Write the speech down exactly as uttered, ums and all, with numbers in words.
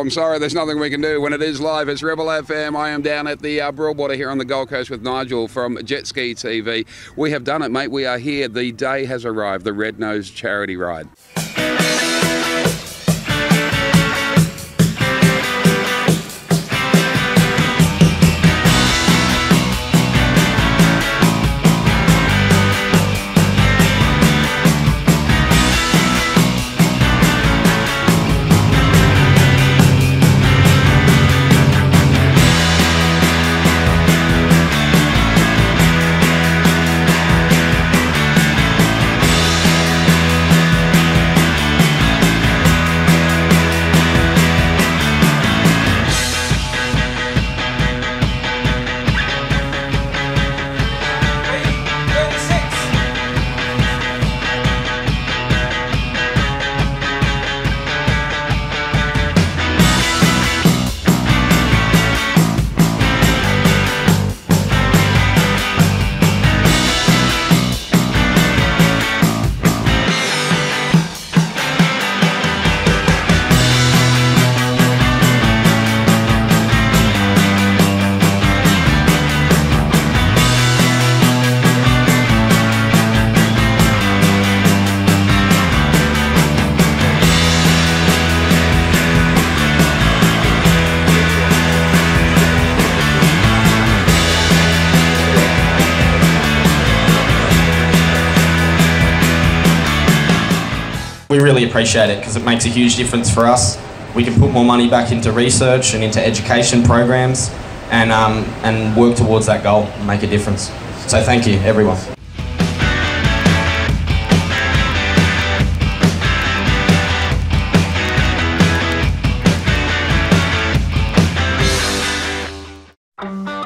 I'm sorry, there's nothing we can do. When it is live, it's Rebel F M. I am down at the uh, Broadwater here on the Gold Coast with Nigel from Jetski T V. We have done it, mate. We are here. The day has arrived, the Red Nose Charity Ride. We really appreciate it because it makes a huge difference for us. We can put more money back into research and into education programs and, um, and work towards that goal and make a difference. So thank you, everyone. Um.